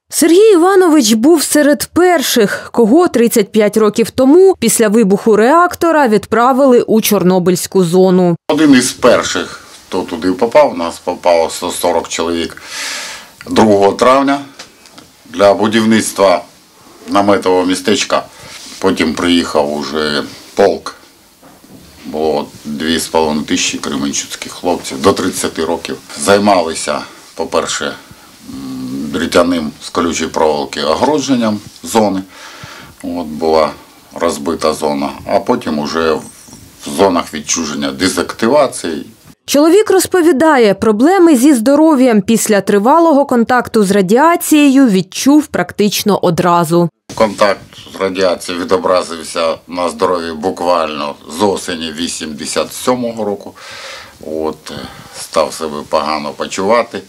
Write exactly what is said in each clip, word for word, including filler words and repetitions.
Сергій Іванович був серед перших, кого тридцять п'ять років тому після вибуху реактора відправили у Чорнобильську зону. Один із перших, хто туди попав, у нас попало сто сорок чоловік другого травня для будівництва наметового містечка. Потім приїхав уже полк. Було дві з половиною тисячі кременчуцьких хлопців до тридцяти років. Займалися, по-перше, дротяним з колючої проволоки огородженням зони. От була розбита зона, а потім уже в зонах відчуження дезактивації. Чоловік розповідає, проблеми зі здоров'ям після тривалого контакту з радіацією відчув практично одразу. Контакт з радіацією відобразився на здоров'ї буквально з осені вісімдесят сьомого року. От, став себе погано почувати.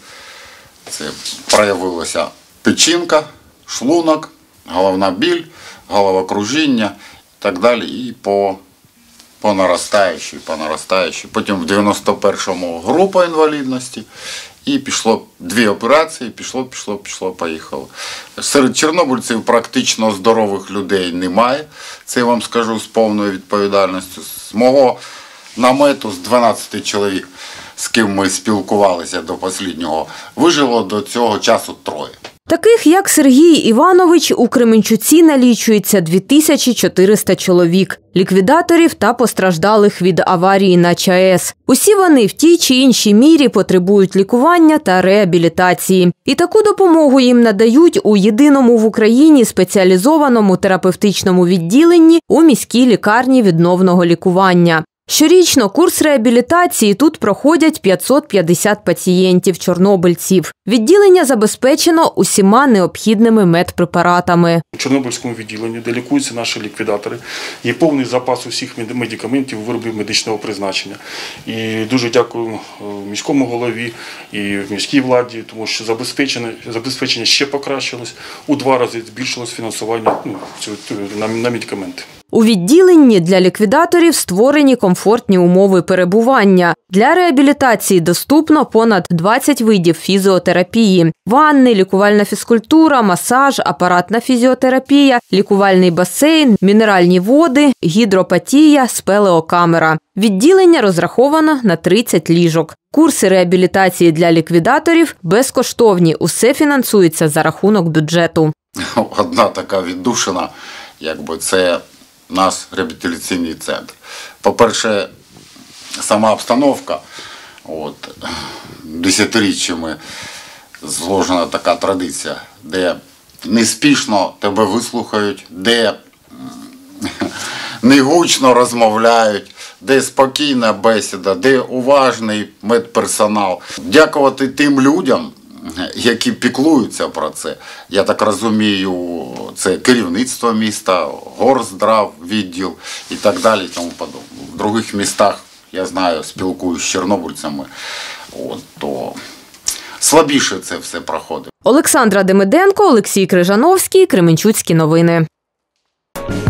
Це проявилася печінка, шлунок, головна біль, головокружіння і так далі. І по, по наростаючій, по наростаючій. Потім в дев'яносто першому група інвалідності. І пішло дві операції, пішло, пішло, пішло, поїхало. Серед чорнобильців практично здорових людей немає. Це я вам скажу з повною відповідальністю. З мого намету з дванадцяти чоловік, з ким ми спілкувалися до останнього, вижило до цього часу троє. Таких, як Сергій Іванович, у Кременчуці налічується дві тисячі чотириста чоловік – ліквідаторів та постраждалих від аварії на ЧАЕС. Усі вони в тій чи іншій мірі потребують лікування та реабілітації. І таку допомогу їм надають у єдиному в Україні спеціалізованому терапевтичному відділенні у міській лікарні відновного лікування. Щорічно курс реабілітації тут проходять п'ятсот п'ятдесят пацієнтів-чорнобильців. Відділення забезпечено усіма необхідними медпрепаратами. У Чорнобильському відділенні, де лікуються наші ліквідатори, є повний запас усіх медикаментів, виробів медичного призначення. І дуже дякую міському голові і міській владі, тому що забезпечення, забезпечення ще покращилось, у два рази збільшилось фінансування ну, на, на медикаменти. У відділенні для ліквідаторів створені комфортні умови перебування. Для реабілітації доступно понад двадцять видів фізіотерапії. Ванни, лікувальна фізкультура, масаж, апаратна фізіотерапія, лікувальний басейн, мінеральні води, гідропатія, спелеокамера. Відділення розраховано на тридцять ліжок. Курси реабілітації для ліквідаторів безкоштовні. Усе фінансується за рахунок бюджету. Одна така віддушина, якби це наш реабілітаційний центр. По-перше, сама обстановка, от, десятиріччями зложена така традиція, де неспішно тебе вислухають, де негучно розмовляють, де спокійна бесіда, де уважний медперсонал. Дякувати тим людям, які піклуються про це. Я так розумію, це керівництво міста, горздрав, відділ і так далі. І тому подобне. В других містах, я знаю, спілкуюсь з чорнобильцями, от, то слабіше це все проходить. Олександра Демиденко, Олексій Крижановський, Кременчуцькі новини.